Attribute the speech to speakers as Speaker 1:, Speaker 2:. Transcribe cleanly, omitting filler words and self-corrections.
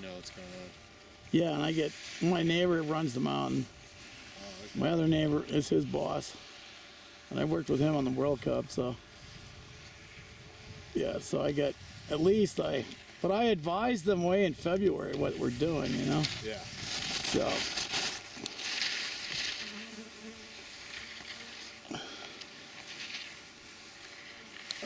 Speaker 1: know what's going on.
Speaker 2: Yeah, and I get my neighbor runs the mountain.
Speaker 1: Oh, okay.
Speaker 2: My other neighbor is his boss, and I worked with him on the World Cup. So yeah, so I get at least but I advised them way in February what we're doing, you know.
Speaker 1: Yeah.
Speaker 2: So.